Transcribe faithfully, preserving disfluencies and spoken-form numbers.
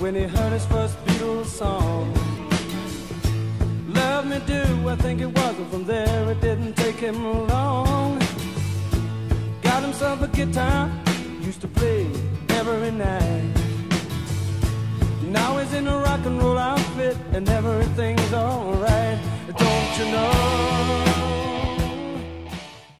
when he heard his first Beatles song. Love Me Do, I think it was, and from there it didn't take him long. Got himself a guitar, used to play every night. Now he's in a rock and roll outfit and everything's alright. Don't you know